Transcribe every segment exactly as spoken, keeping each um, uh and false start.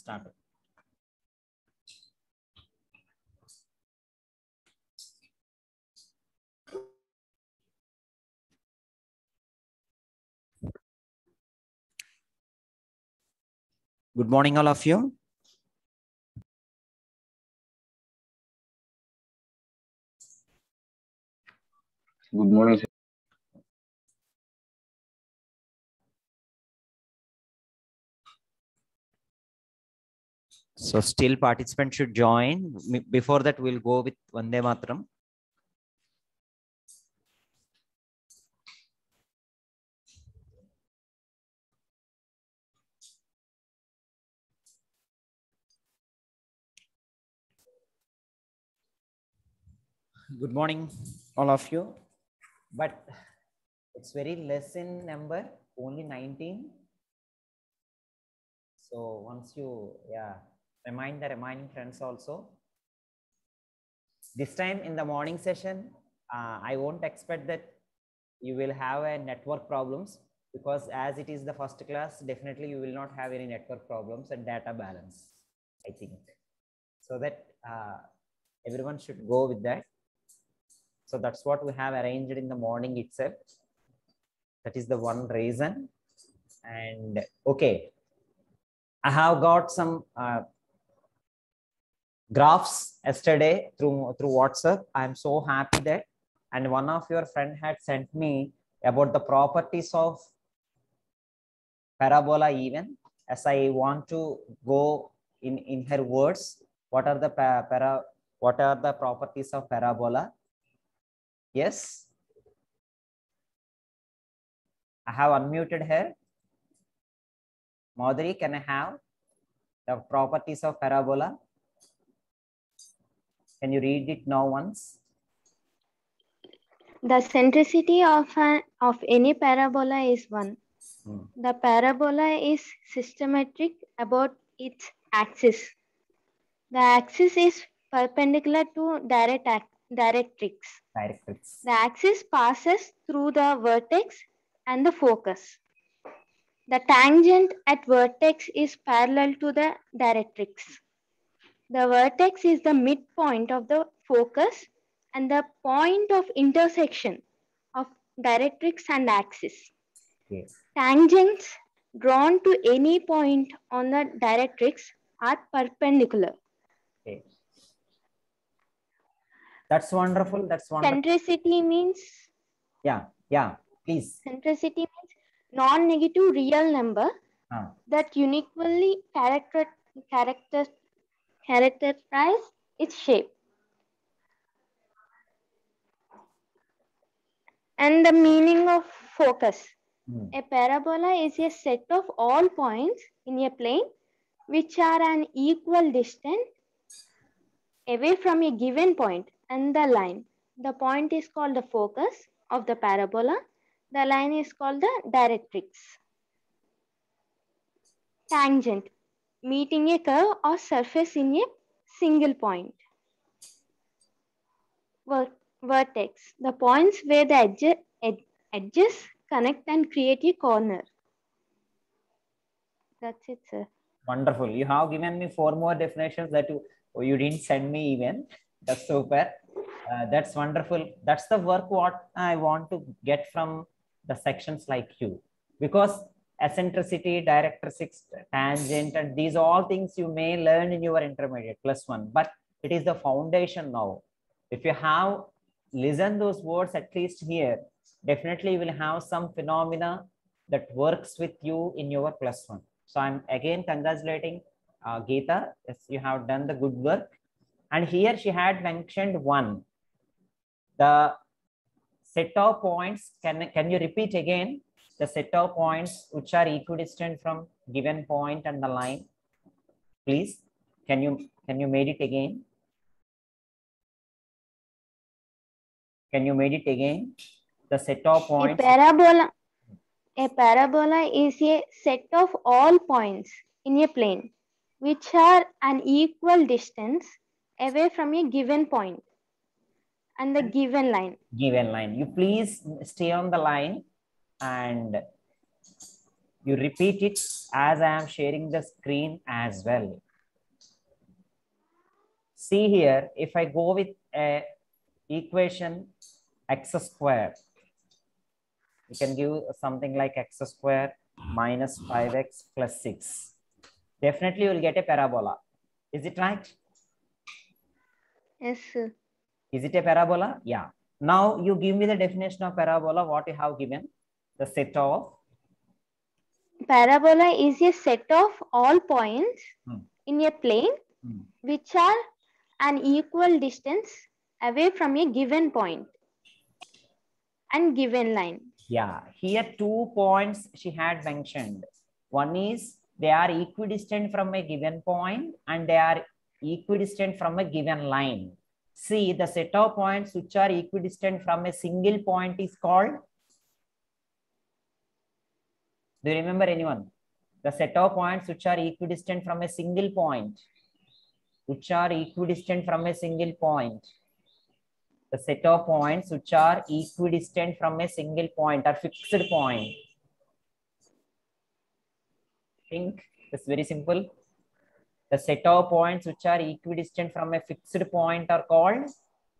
start. Good morning, all of you. Good morning, sir. So still participants should join. Before that, we'll go with Vande Mataram. Good morning, all of you. But it's very less in number, only nineteen. So once you, yeah, remind the remaining friends also. This time in the morning session, uh, I won't expect that you will have a network problems, because as it is the first class, definitely you will not have any network problems and data balance, I think. So that uh, everyone should go with that. So that's what we have arranged in the morning itself. That is the one reason. And okay, I have got some uh, graphs yesterday through through WhatsApp. I'm so happy that, and one of your friend had sent me about the properties of parabola even. As I want to go in in her words, what are the para what are the properties of parabola? Yes, I have unmuted her. Madhuri, can I have the properties of parabola? Can you read it now once? The centricity of an of any parabola is one. Hmm. The parabola is systematic about its axis. The axis is perpendicular to direct directrix. Directrix. The axis passes through the vertex and the focus. The tangent at vertex is parallel to the directrix. The vertex is the midpoint of the focus and the point of intersection of directrix and axis. Yes. Tangents drawn to any point on the directrix are perpendicular. Okay. That's wonderful. That's wonderful. Centricity means? Yeah, yeah, please. Centricity means non-negative real number huh. that uniquely character, character, characterize its shape. And the meaning of focus. Hmm. A parabola is a set of all points in a plane which are an equal distance away from a given point and the line. The point is called the focus of the parabola. The line is called the directrix. Tangent, meeting a curve or surface in a single point. Ver vertex, the points where the edge, ed edges connect and create a corner. That's it, sir. Wonderful. You have given me four more definitions that you, you didn't send me even. That's super. Uh, that's wonderful. That's the work what I want to get from the sections like you. Because eccentricity, directrix, tangent, and these all things you may learn in your intermediate plus one. But it is the foundation now. If you have listened those words at least here, definitely you will have some phenomena that works with you in your plus one. So I'm again congratulating uh, Geeta. Yes, you have done the good work. And here she had mentioned one. The set of points, can, can you repeat again? The set of points which are equidistant from given point and the line. Please, can you, can you made it again? Can you made it again? The set of points. A parabola. A parabola is a set of all points in a plane which are an equal distance away from a given point and the given line. Given line. You please stay on the line and You repeat it as I am sharing the screen as well. See here, if I go with a equation x square, you can give something like x square minus five x plus six. Definitely you will get a parabola. Is it right? Yes, sir. Is it a parabola? Yeah. Now you give me the definition of parabola, what you have given. The set of. Parabola is a set of all points Hmm. in a plane Hmm. which are an equal distance away from a given point and given line. Yeah, here two points she had mentioned. One is they are equidistant from a given point and they are equidistant from a given line. See, the set of points which are equidistant from a single point is called. Do you remember anyone? The set of points which are equidistant from a single point, which are equidistant from a single point. The set of points which are equidistant from a single point or fixed point. Think it's very simple. The set of points which are equidistant from a fixed point are called.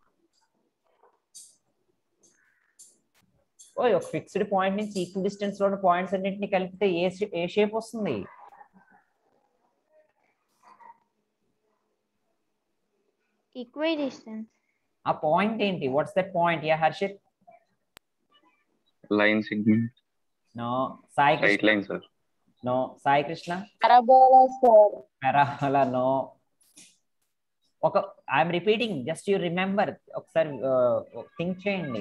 Oh, a fixed point means equidistance lo points annintini kalipite a a shape vastundi. Equidistance. A point enti? What's that point? Yeah, Harshit. Line segment. No. Sai Straight line, sir. No. Sai Krishna. Parabola, sir. Parabola, no. Okay, I'm repeating. Just you remember. Okasari uh, think cheyandi.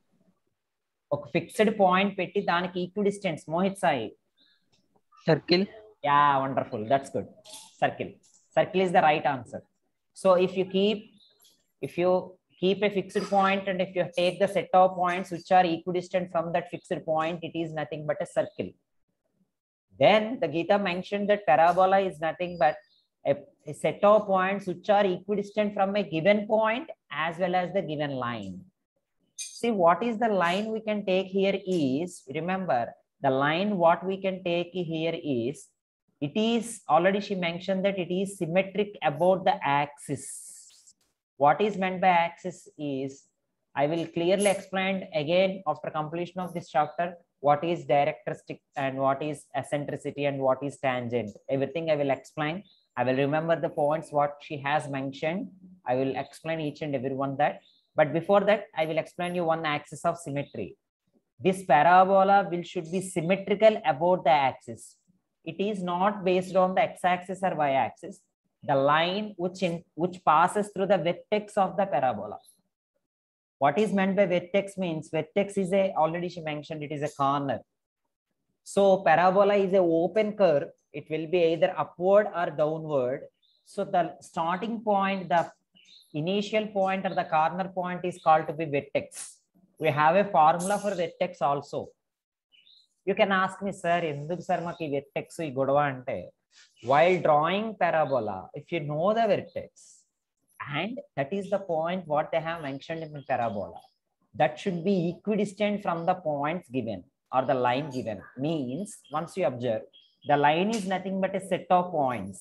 ఒక fixed point పెట్టి దానికి ఈక్విడిస్టెన్స్ Mohit Sai circle. Yeah, wonderful, that's good. Circle. Circle is the right answer. So if you keep if you keep a fixed point and if you take the set of points which are equidistant from that fixed point, it is nothing but a circle. Then the Gita mentioned that parabola is nothing but a, a set of points which are equidistant from a given point as well as the given line. See, what is the line we can take here is, remember, the line what we can take here is, it is already she mentioned that it is symmetric about the axis. What is meant by axis is, I will clearly explain again after completion of this chapter, what is directricity and what is eccentricity and what is tangent. Everything I will explain. I will remember the points what she has mentioned. I will explain each and every one that. But before that, I will explain you one axis of symmetry. This parabola will should be symmetrical about the axis. It is not based on the x-axis or y-axis. The line which in which passes through the vertex of the parabola. What is meant by vertex means vertex is a, already she mentioned it is a corner. So parabola is a open curve. It will be either upward or downward. So the starting point, the initial point or the corner point is called to be vertex. We have a formula for vertex also. You can ask me, sir, enduku sir maki vertex I godava ante, while drawing parabola, if you know the vertex and that is the point what they have mentioned in the parabola, that should be equidistant from the points given or the line given. Means once you observe, the line is nothing but a set of points.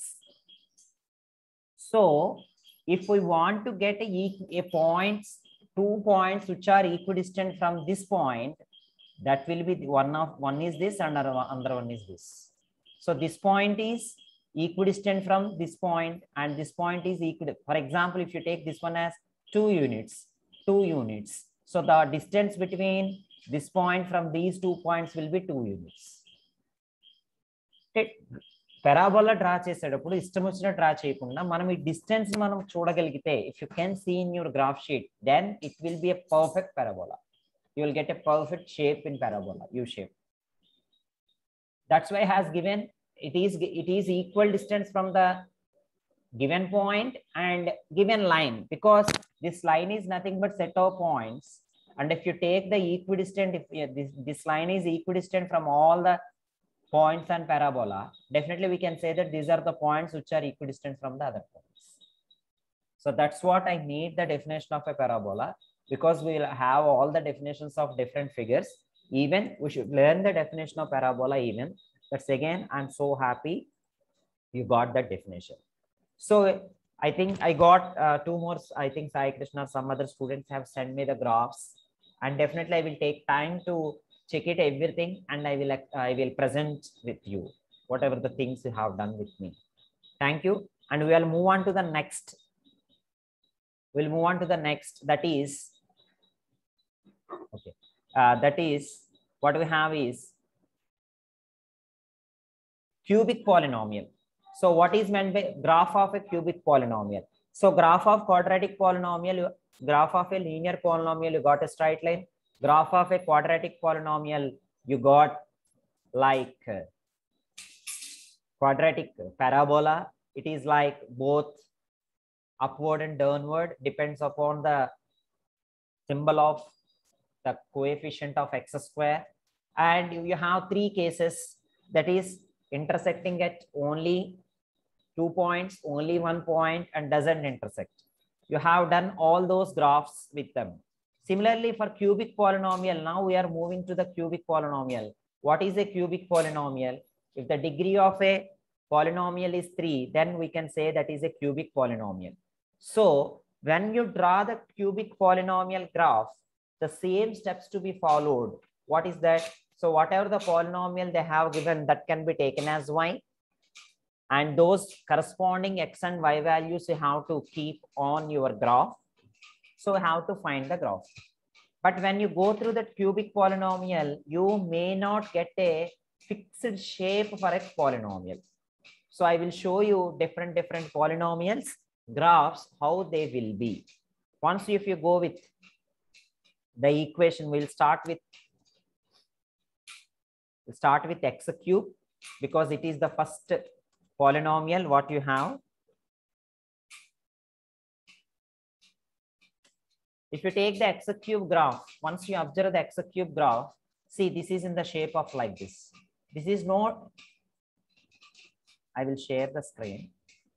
So if we want to get a, a points, two points which are equidistant from this point, that will be one of one is this and another one is this. So this point is equidistant from this point and this point is equal. For example, if you take this one as two units, two units. So the distance between this point from these two points will be two units. Okay. Parabola draw చేసేటప్పుడు ఇష్టం వచ్చిన draw చేయకుండా మనం ఈ distance మనం చూడగలిగితే, if you can see in your graph sheet, then it will be a perfect parabola. You will get a perfect shape in parabola, U shape. That's why has given it is it is equal distance from the given point and given line, because this line is nothing but set of points, and if you take the equidistant, if yeah, this this line is equidistant from all the points and parabola, definitely we can say that these are the points which are equidistant from the other points. So that's what I need the definition of a parabola, because we will have all the definitions of different figures. Even we should learn the definition of parabola even That's again, I'm so happy you got that definition. So I think I got uh, two more. I think Sai Krishna, some other students have sent me the graphs, and definitely I will take time to check it everything, and I will I will present with you whatever the things you have done with me. Thank you, and we will move on to the next. We'll move on to the next. That is okay. Uh, that is what we have is cubic polynomial. So what is meant by graph of a cubic polynomial? So graph of quadratic polynomial, graph of a linear polynomial, you got a straight line. Graph of a quadratic polynomial, you got like uh, quadratic parabola. It is like both upward and downward, depends upon the symbol of the coefficient of x square. And you have three cases, that is intersecting at only two points, only one point, and doesn't intersect. You have done all those graphs with them. Similarly, for cubic polynomial, now we are moving to the cubic polynomial. What is a cubic polynomial? If the degree of a polynomial is three, then we can say that is a cubic polynomial. So when you draw the cubic polynomial graph, the same steps to be followed. What is that? So whatever the polynomial they have given, that can be taken as y. And those corresponding x and y values you have to keep on your graph. So how to find the graph. But when you go through the cubic polynomial, you may not get a fixed shape for a polynomial. So I will show you different, different polynomials, graphs, how they will be. Once if you go with the equation, we'll start with, we'll start with x cube, because it is the first polynomial what you have. If you take the x cube graph, once you observe the x cube graph, see this is in the shape of like this. This is not, I will share the screen.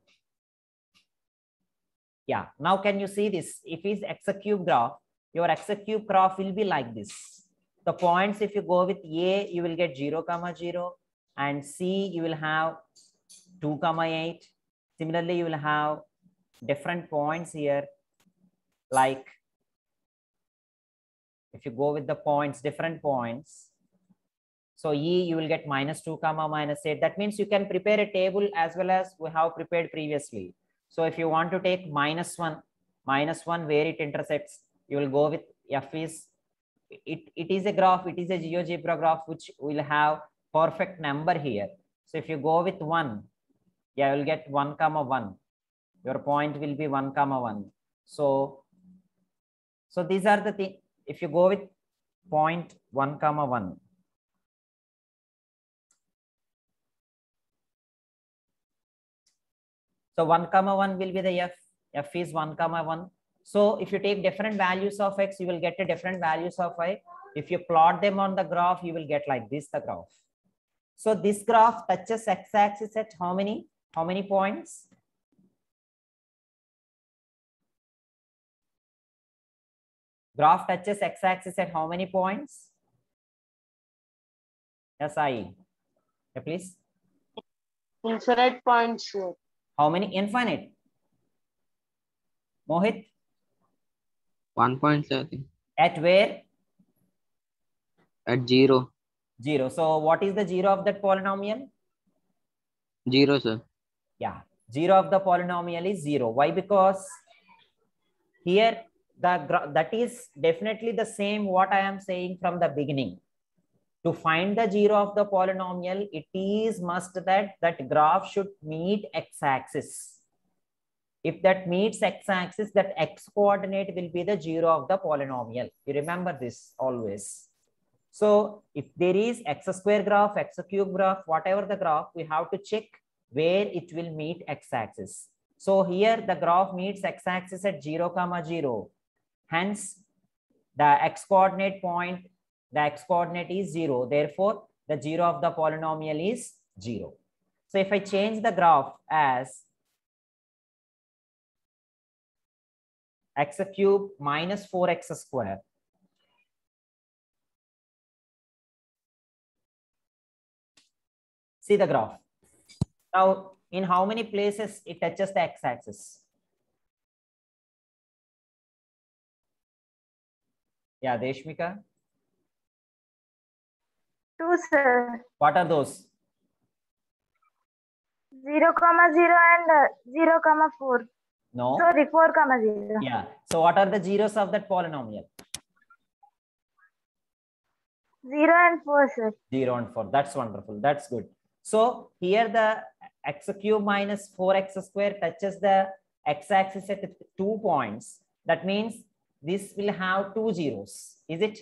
Yeah, now can you see this? If it's x cube graph, your x cube graph will be like this. The points, if you go with A, you will get zero comma zero, and C, you will have two comma eight. Similarly, you will have different points here, like if you go with the points, different points. So E, you will get minus two comma minus eight. That means you can prepare a table as well as we have prepared previously. So if you want to take minus one, minus one where it intersects, you will go with F is, it, it is a graph, it is a GeoGebra graph which will have perfect number here. So if you go with one, yeah, you will get one comma one. Your point will be one comma one. So, so these are the things. If you go with point one comma one, so one comma one will be the f. F is one comma one. So if you take different values of x, you will get a different values of y. If you plot them on the graph, you will get like this the graph. So this graph touches x-axis at how many? How many points? Graph touches x-axis at how many points? Yes, I. Yeah, please. Infinite points, sir. How many? Infinite. Mohit? One point, sir, I think. At where? At zero. Zero. So what is the zero of that polynomial? Zero, sir. Yeah. Zero of the polynomial is zero. Why? Because here the that is definitely the same what I am saying from the beginning. To find the zero of the polynomial, it is must that that graph should meet x-axis. If that meets x-axis, that x coordinate will be the zero of the polynomial. You remember this always. So if there is x square graph, x cube graph, whatever the graph, we have to check where it will meet x-axis. So here the graph meets x-axis at zero comma zero. Hence, the x coordinate point, the x coordinate is zero. Therefore, the zero of the polynomial is zero. So if I change the graph as x cube minus four x square, See the graph. Now, in how many places it touches the x-axis? Yeah, Deshmika. Two, sir. What are those? Zero comma zero and uh, zero comma four. No. Sorry, four comma zero. Yeah. So what are the zeros of that polynomial? Zero and four, sir. Zero and four. That's wonderful. That's good. So here the x cube minus four x square touches the x-axis at two points. That means this will have two zeros. Is it?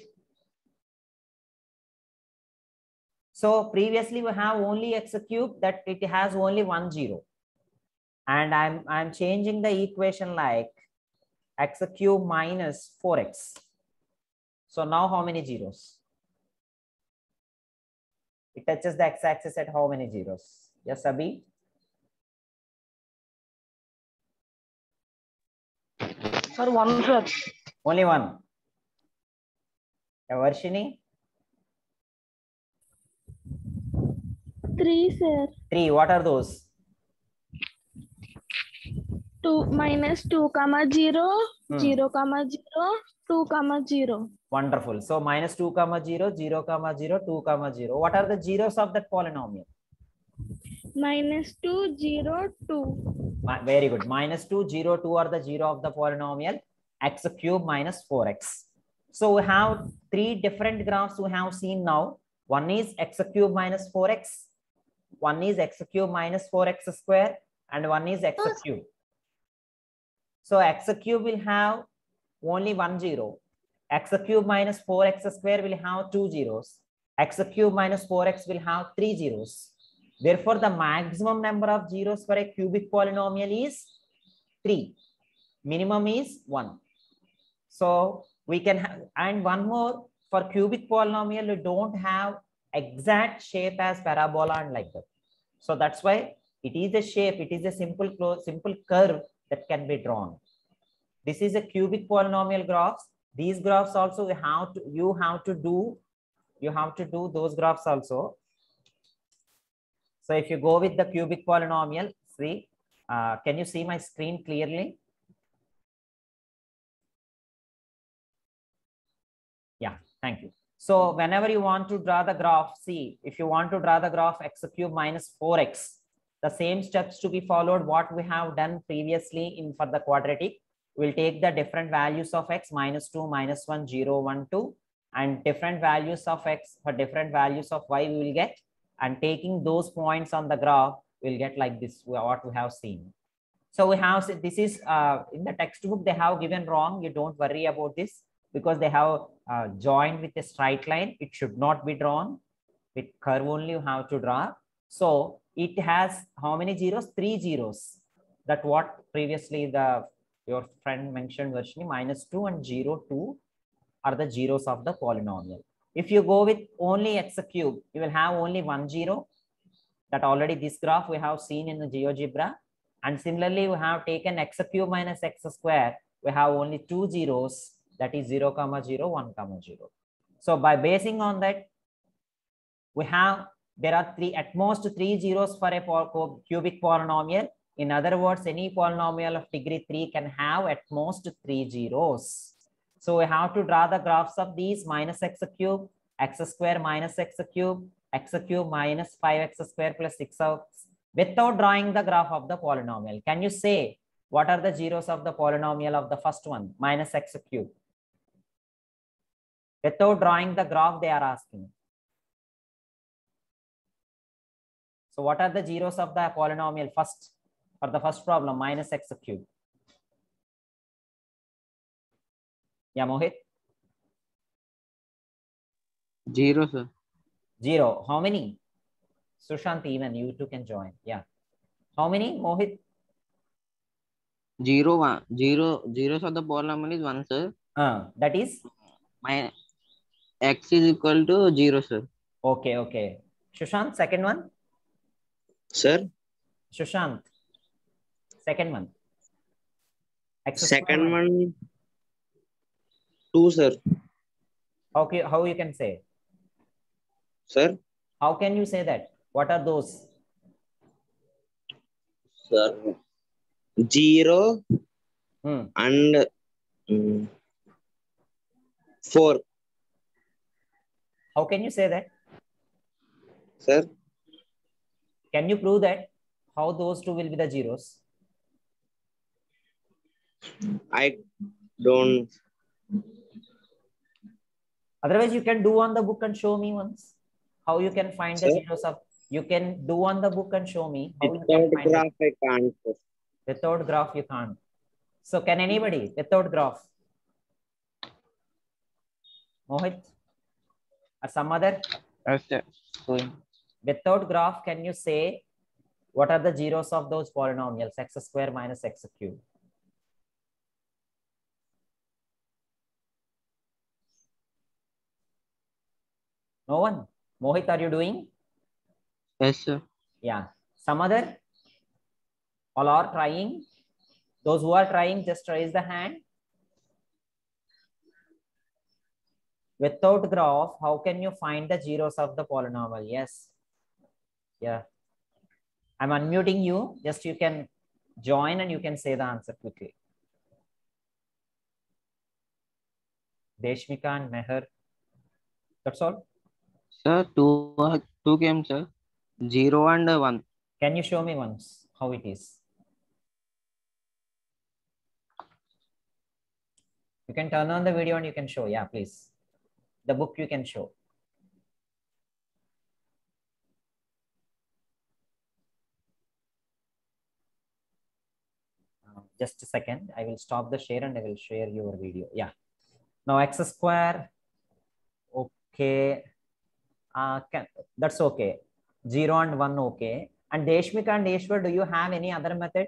So previously we have only x cube, that it has only one zero. And I'm, I'm changing the equation like x cube minus four x. So now how many zeros? It touches the x-axis at how many zeros? Yes, Abhi? Sir, one, sir. Only one. Yeah, Varshini? Three, sir. Three. What are those? Two minus two comma zero, Hmm. zero comma zero, two comma zero. Wonderful. So minus two comma zero, zero comma zero, two comma zero. What are the zeros of that polynomial? Minus two, zero, two. Mi- Very good. Minus two, zero, two are the zero of the polynomial x cube minus four x. So we have three different graphs we have seen now. One is x cube minus four x. One is x cube minus four x square. And one is x cube. So x cube will have only one zero. X cube minus four x square will have two zeros. X cube minus four x will have three zeros. Therefore, the maximum number of zeros for a cubic polynomial is three. Minimum is one. So we can have, and one more, for cubic polynomial, we don't have exact shape as parabola and like that. So that's why it is a shape, it is a simple close, simple curve that can be drawn. This is a cubic polynomial graphs. These graphs also we have to, you have to do, you have to do those graphs also. So if you go with the cubic polynomial, see, uh, can you see my screen clearly? Yeah, thank you. So whenever you want to draw the graph, see, if you want to draw the graph x cube minus four x, the same steps to be followed what we have done previously in for the quadratic. We'll take the different values of x, minus two, minus one, zero, one, two, and different values of x for different values of y we will get. And taking those points on the graph, we'll get like this, what we have seen. So we have, this is uh, in the textbook, they have given wrong. You don't worry about this because they have uh, joined with a straight line. It should not be drawn. With curve only you have to draw. So it has how many zeros? Three zeros. That what previously the your friend mentioned, Varshini, minus two and zero, two are the zeros of the polynomial. If you go with only x cube, you will have only one zero. That already this graph we have seen in the GeoGebra. And similarly, we have taken x cube minus x square. We have only two zeros. That is zero comma zero, one comma zero. So by basing on that, we have, there are three, at most three zeros for a cubic polynomial. In other words, any polynomial of degree three can have at most three zeros. So we have to draw the graphs of these minus x cube, x square minus x cube, x cube minus five x square plus six x without drawing the graph of the polynomial. Can you say what are the zeros of the polynomial of the first one, minus x cube? Without drawing the graph, they are asking. So what are the zeros of the polynomial first? For the first problem, minus x cube. Yeah, Mohit? Zero, sir. Zero. How many? Sushant, even you two can join. Yeah. How many, Mohit? Zero, one. Zero, zeros of the polynomial is one, sir. Uh, that is? My x is equal to zero, sir. Okay, okay. Sushant, second one? Sir, Sushant, second one. X second square one, two, sir. Okay, how you can say? Sir, How can you say that? What are those? Sir, zero Hmm. and mm, four. How can you say that? Sir, Can you prove that? How those two will be the zeros? I don't. Otherwise, you can do on the book and show me once. How you can find the Sir? zeros of, you can do on the book and show me how you can Without find graph, it. I can't. Sir. Without graph, you can't. So can anybody without graph? Mohit? Or some other? Yes, sir. So, Without graph, can you say what are the zeros of those polynomials? X square minus x cube. No one? Mohit, are you doing? yes, sir. Yeah. Some other? All are trying? Those who are trying, just raise the hand. Without graph, how can you find the zeros of the polynomial? Yes. Yeah. I'm unmuting you. Just you can join and you can say the answer quickly. Deshmika and Meher. That's all. Sir, two, uh, two came, sir. Zero and uh, one. Can you show me once how it is? You can turn on the video and you can show. Yeah, please. The book you can show. Uh, just a second. I will stop the share and I will share your video. Yeah. Now x square. Okay. Uh, can, that's okay. Zero and one. Okay. And Deshmika and Deshwar, do you have any other method?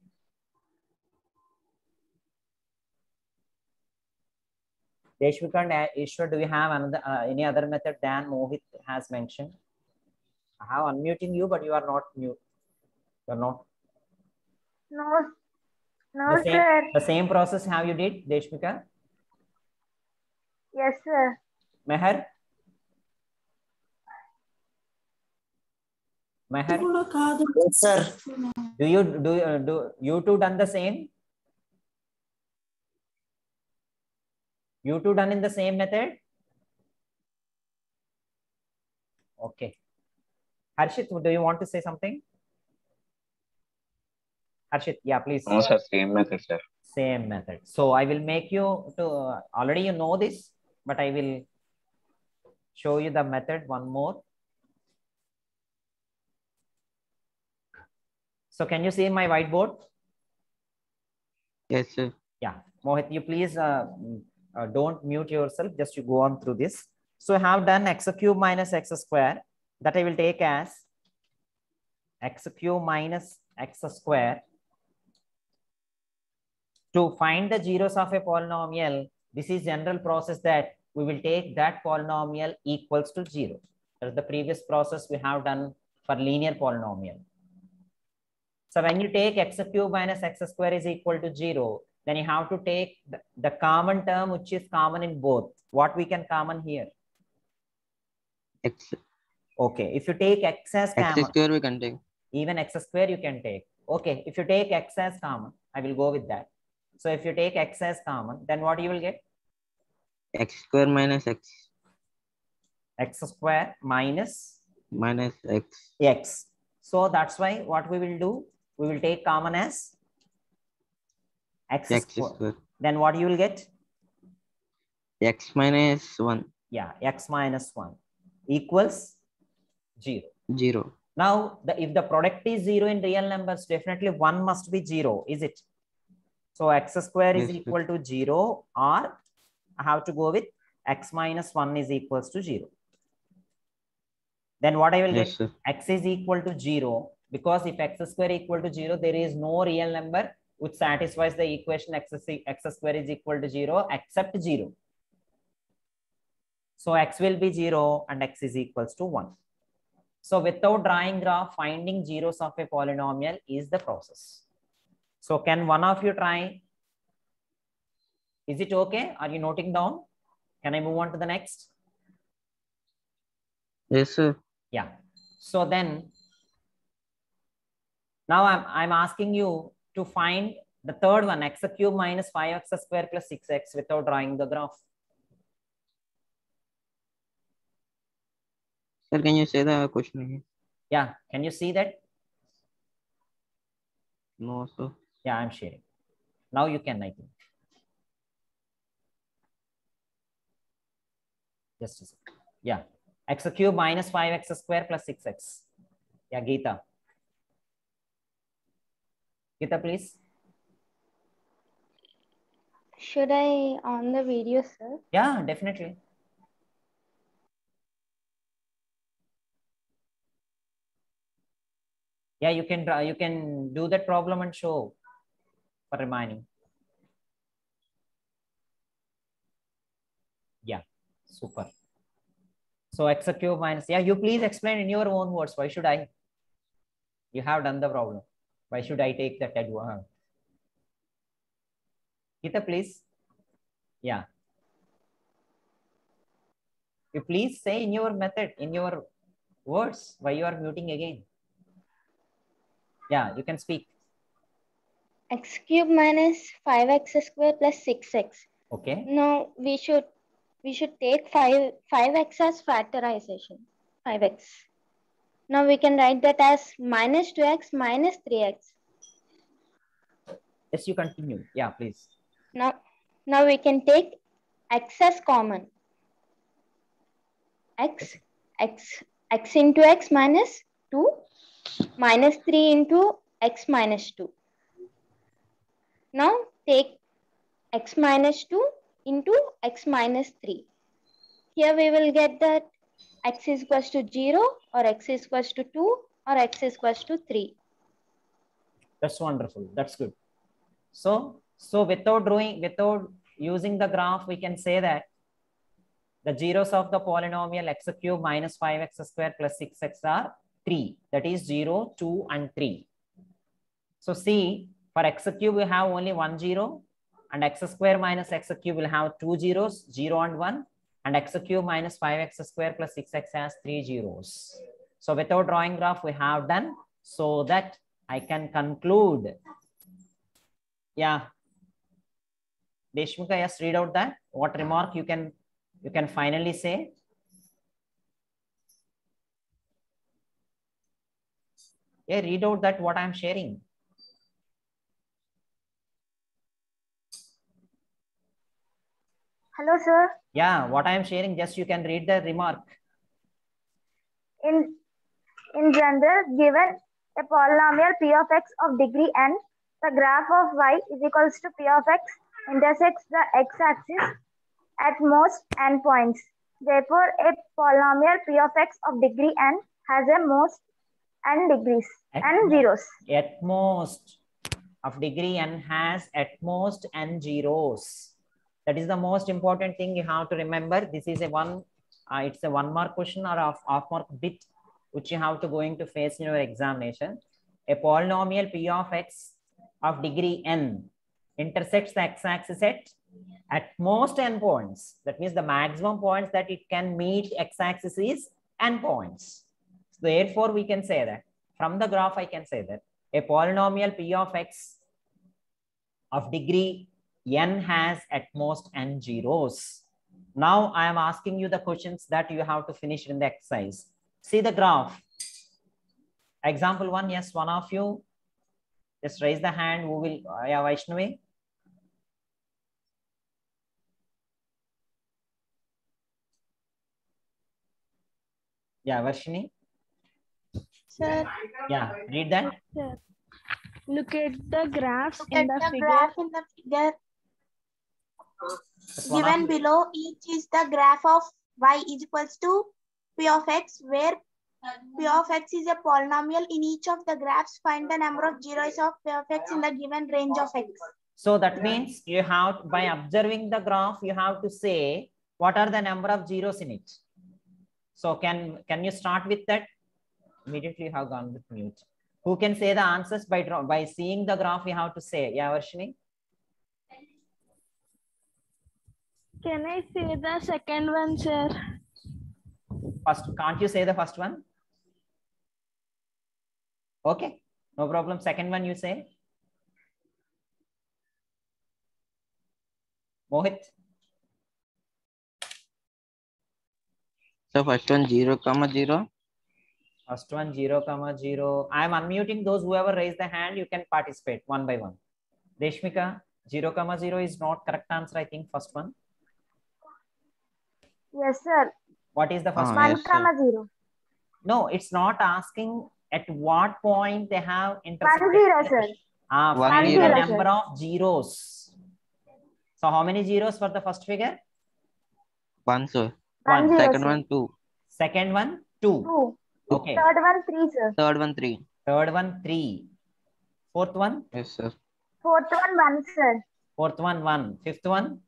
Deshmika and Ishwar, do you have another uh, any other method than Mohit has mentioned? I have unmuting you, but you are not mute. You are not. No, no, The same, sir. the same process how you did, Deshmika? Yes, sir. Meher? Meher? Yes, sir. Do you do uh, do you two done the same? You two done in the same method? Okay. Harshit, do you want to say something? Harshit, yeah, please. No, sir, same method, sir. Same method. So I will make you to uh, already you know this, but I will show you the method one more. So can you see my whiteboard? Yes, sir. Yeah. Mohit, you please uh, uh, don't mute yourself. Just you go on through this. So I have done x cube minus x square. That I will take as x cube minus x square. To find the zeros of a polynomial, this is general process that we will take that polynomial equals to zero. That is the previous process we have done for linear polynomial. So when you take x cube minus x square is equal to zero, then you have to take the, the common term which is common in both. What we can common here? X, Okay, if you take x as X common, square we can take. even x square you can take. Okay, if you take x as common, I will go with that. So if you take x as common, then what you will get? X square minus X. X square minus Minus X. x. So that's why what we will do, we will take common as x, X square. square. Then what you will get? X minus one. Yeah, x minus one equals zero. Zero. Now, the, if the product is zero in real numbers, definitely one must be zero, is it? So x square is Yes, equal to zero, or I have to go with x minus one is equals to zero. Then what I will Yes, get? sir. X is equal to zero, because if x square equal to zero, there is no real number which satisfies the equation x, x square is equal to zero except zero. So x will be zero and x is equals to one. So without drawing graph, finding zeros of a polynomial is the process. So can one of you try? Is it okay? Are you noting down? Can I move on to the next? Yes, sir. Yeah. So then, now I'm, I'm asking you to find the third one, x cube minus five x square plus six x without drawing the graph. Sir, can you say the question again? Yeah, can you see that? No, sir. Yeah, I'm sharing. Now you can, I think. Just a second. Yeah, x cube minus five x square plus six x. Yeah, Geeta. Geeta, please. Should I on the video, sir? Yeah, definitely. Yeah, you can draw, you can do that problem and show for remaining. Yeah, super. So x cube minus, yeah, you please explain in your own words. Why should I? You have done the problem. Why should I take that advantage? Geeta, please. Yeah. You please say in your method, in your words, why you are muting again. Yeah, you can speak. X cube minus five x square plus six x. Okay. Now we should we should take five five x as factorization. five x. Now we can write that as minus two x minus three x. Yes, you continue. Yeah, please. Now, now we can take x as common. X, x, x into x minus two minus three into x minus two. Now take x minus two into x minus three. Here we will get that x is equals to zero or x is equals to two or x is equals to three. That's wonderful. That's good. So, so without drawing, without using the graph, we can say that the zeros of the polynomial x cube minus five x square plus six x are three. That is zero, two, and three. So see, for x cube, we have only one zero, and x square minus x cube will have two zeros, zero and one, and x cube minus five x square plus six x has three zeros. So without drawing graph, we have done, so that I can conclude. Yeah. Deshmukha, yes, read out that. What remark you can you can finally say? Yeah, read out that what I'm sharing. Hello, sir. Yeah, what I'm sharing, just you can read the remark. In, in general, given a polynomial p of x of degree n, the graph of y is equals to p of x intersects the x-axis at most n points. Therefore, a polynomial p of x of degree n has a most n degrees At and zeros. At most of degree n has at most n zeros. That is the most important thing you have to remember. This is a one, uh, it's a one mark question or a half mark bit which you have to going to face in your examination. A polynomial p of x of degree n intersects the x-axis at at most n points. That means the maximum points that it can meet x-axis is n points. So therefore, we can say that from the graph, I can say that a polynomial p of x of degree n has at most n zeros. Now I am asking you the questions that you have to finish in the exercise. See the graph. Example one, yes, one of you just raise the hand. Who will? Uh, yeah, Vaishnavi. Yeah, Varshini. Sir, Yeah, read that. sir. Look at the graphs Look in at the the figure. graph in the figure Just one given of- below. Each is the graph of y is equals to p of x, where p of x is a polynomial. In each of the graphs, find the number of zeros of p of x in the given range of x. So that means you have, by observing the graph, you have to say what are the number of zeros in it. So can can you start with that? Immediately you have gone with mute. Who can say the answers by draw, by seeing the graph? You have to say. Yeah, Varshini. Can I say the second one, sir? First, can't you say the first one? Okay, no problem. Second one you say? Mohit? So first one zero comma zero. First one zero comma zero. I am unmuting those whoever raised the hand. You can participate one by one. Deshmika, zero comma zero is not correct answer. I think first one. Yes, sir. What is the first Ah, one? one yes, comma sir. zero. No, it's not asking at what point they have intersected. One zero, sir. Ah, One find the zero. number of zeros. So how many zeros for the first figure? One, sir. One One. zero, Second sir. one, two. Second one, two. Two. Okay. Third one, three, sir. Third one, three. Third one, three. Fourth one, Yes, sir. Fourth one, one, sir. fourth one, one. Fifth one,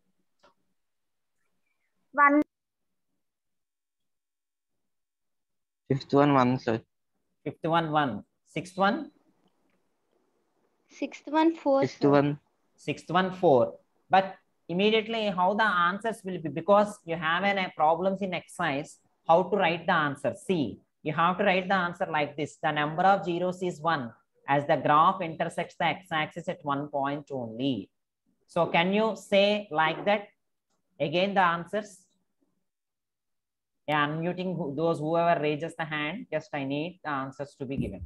One. Fifth one, one, sir. fifth one, one. Sixth one, Sixth one, four, Sixth sir. one, sixth one, four. But immediately how the answers will be, because you have an, a problems in exercise, how to write the answer. See, you have to write the answer like this. The number of zeros is one as the graph intersects the x-axis at one point only. So can you say like that? Again, the answers. Yeah, unmuting who, those whoever raises the hand, just I need the answers to be given.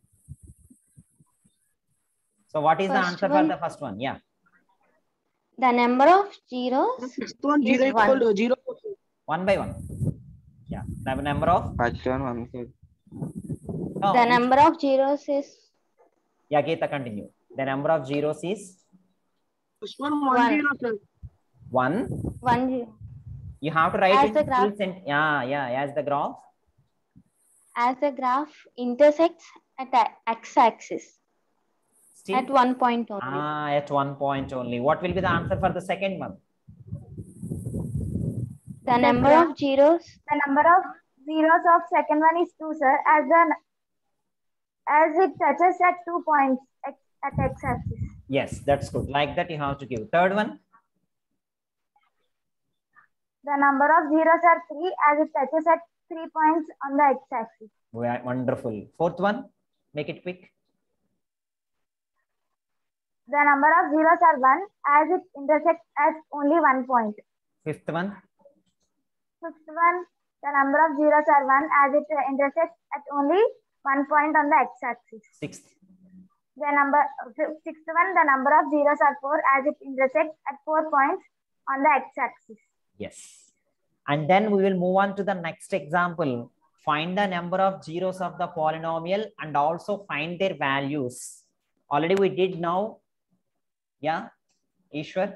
So what is the First answer one. for the first one? Yeah. The number of zeros First one is zero equal one. to zero. One by one. Yeah. The number of? first one, one, sir. No, The which- number of zeros is Yeah, Geeta, continue. The number of zeros is First one one One. zero, sir. one. one zero. You have to write As it the in graph- full sent. Yeah, yeah, as the graph. As the graph intersects at the x-axis Still, at one point only. ah, at one point only. What will be the answer for the second one? The number graph- of zeros The number of zeros of second one is two, sir. As the as it touches at two points at, at x-axis. Yes, that's good. Like that you have to give. Third one. The number of zeros are three as it touches at three points on the x-axis. Wonderful. Fourth one. Make it quick. The number of zeros are one as it intersects at only one point. Fifth one. Fifth one, the number of zeros are one as it uh, intersects at only one point on the x-axis. Sixth. The number sixth one, the number of zeros are four as it intersects at four points on the x-axis. Yes. And then we will move on to the next example. Find the number of zeros of the polynomial and also find their values. Already we did now. Yeah, Ishwar.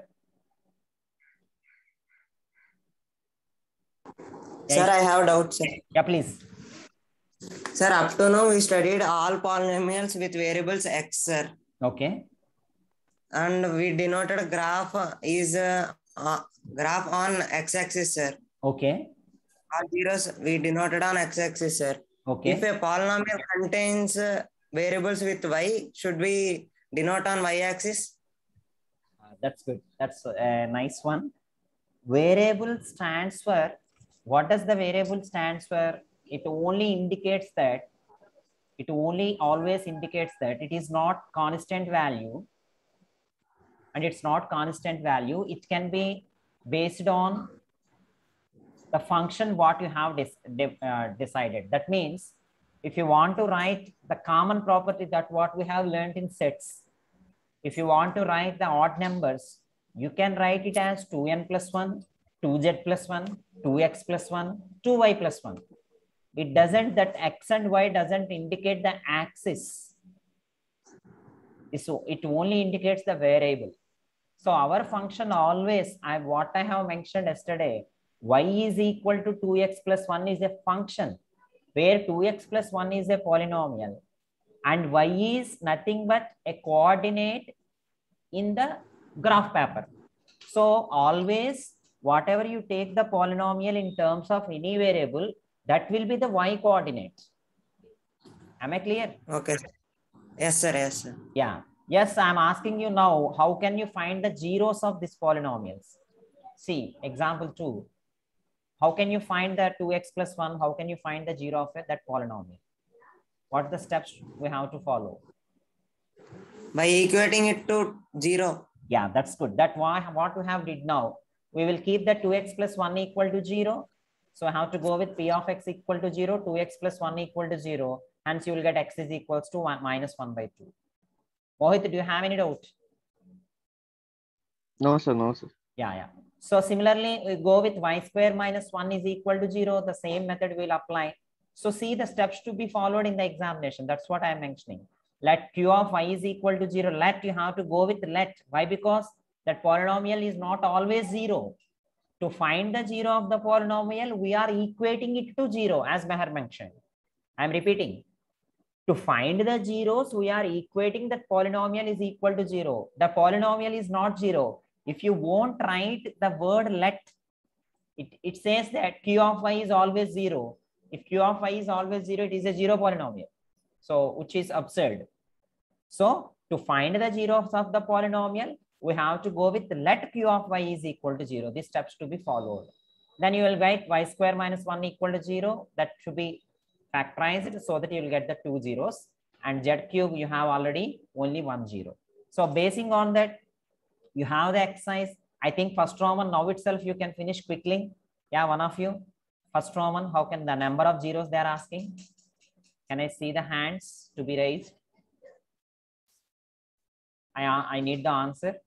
Sir, I have doubts, sir. Yeah, please. Sir, up to now we studied all polynomials with variables x, sir. Okay. And we denoted graph is uh, uh, graph on x-axis, sir. Okay. All zeros we denoted on x-axis, sir. Okay. If a polynomial contains uh, variables with y, should we denote on y-axis? Uh, that's good. That's a nice one. Variable stands for, what does the variable stands for? It only indicates that, it only always indicates that it is not constant value, and it's not constant value. It can be based on the function what you have dis, de, uh, decided. That means if you want to write the common property that what we have learned in sets, if you want to write the odd numbers, you can write it as two n plus one, two z plus one, two x plus one, two y plus one. It doesn't, that x and y doesn't indicate the axis. So it only indicates the variable. So our function always, I what I have mentioned yesterday, y is equal to two x plus one is a function where two x plus one is a polynomial and y is nothing but a coordinate in the graph paper. So always whatever you take the polynomial in terms of any variable, that will be the y coordinate. Am I clear? Okay. Yes, sir. Yes, sir. Yeah. Yes, I'm asking you now, how can you find the zeros of these polynomials? See, example two. How can you find the two x plus one? How can you find the zero of it, that polynomial? What are the steps we have to follow? By equating it to zero. Yeah, that's good. That why what we have did now. We will keep the two x plus one equal to zero. So I have to go with p of x equal to zero, two x plus one equal to zero. Hence you will get x is equals to one minus one by two. Mohit, do you have any doubt? No, sir. No, sir. Yeah, yeah. So similarly, we go with y square minus one is equal to zero. The same method will apply. So see the steps to be followed in the examination. That's what I'm mentioning. Let q of y is equal to zero. Let you have to go with let. Why? Because that polynomial is not always zero. To find the zero of the polynomial, we are equating it to zero, as Meher mentioned. I'm repeating. To find the zeros, we are equating that polynomial is equal to zero. The polynomial is not zero. If you won't write the word let, it, it says that q of y is always zero. If q of y is always zero, it is a zero polynomial. So, which is absurd. So, to find the zeros of the polynomial, we have to go with let q of y is equal to zero. These steps to be followed. Then you will get y square minus one equal to zero. That should be factorized so that you will get the two zeros. And z cube, you have already only one zero. So, basing on that, you have the exercise. I think first Roman now itself you can finish quickly. Yeah, one of you. First Roman, how can the number of zeros they are asking? Can I see the hands to be raised? I, I need the answer.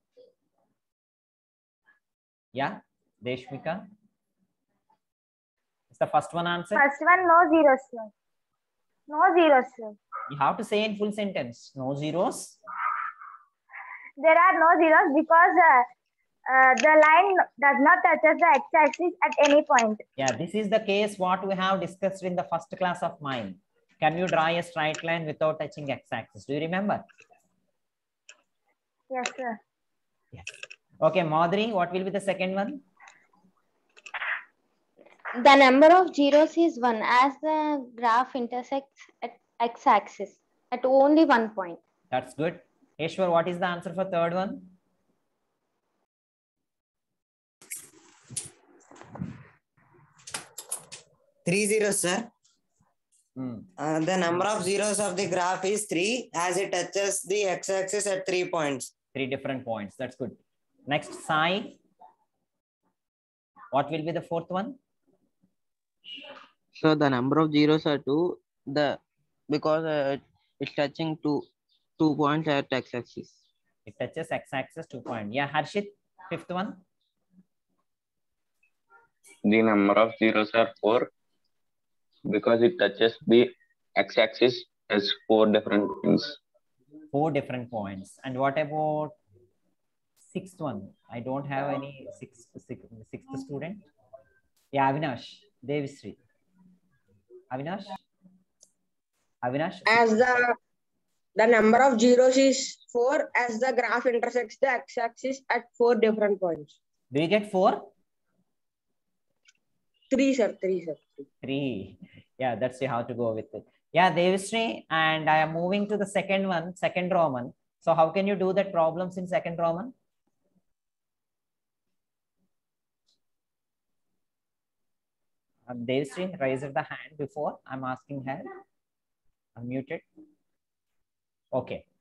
Yeah, Deshmika. Is the first one answer? First one, no zeros, sir. No zeros, sir. You have to say in full sentence. No zeros. There are no zeros because uh, uh, the line does not touch the x-axis at any point. Yeah, this is the case what we have discussed in the first class of mine. Can you draw a straight line without touching x-axis? Do you remember? Yes, sir. Yes. Okay, Madhuri, what will be the second one? The number of zeros is one as the graph intersects at x-axis at only one point. That's good. Eshwar, what is the answer for third one? Three zeros, sir. Hmm. Uh, the number of zeros of the graph is three as it touches the x-axis at three points. Three different points. That's good. Next, Sai. What will be the fourth one? So the number of zeros are two. The because uh, it's touching two two points at x-axis. It touches x-axis two point. Yeah, Harshit, fifth one. The number of zeros are four because it touches the x-axis as four different points. Four different points. And what about sixth one? I don't have any sixth, sixth, sixth student. Yeah, Avinash, Devisri. Avinash? Avinash? As the the number of zeros is four as the graph intersects the x-axis at four different points. Do you get four? Three, sir. Three, sir. Three. Yeah, that's how to go with it. Yeah, Devisri, and I am moving to the second one, second Roman. So how can you do that problems in second Roman? Um, Devisri, raise the hand before I'm asking her. Unmuted. Okay.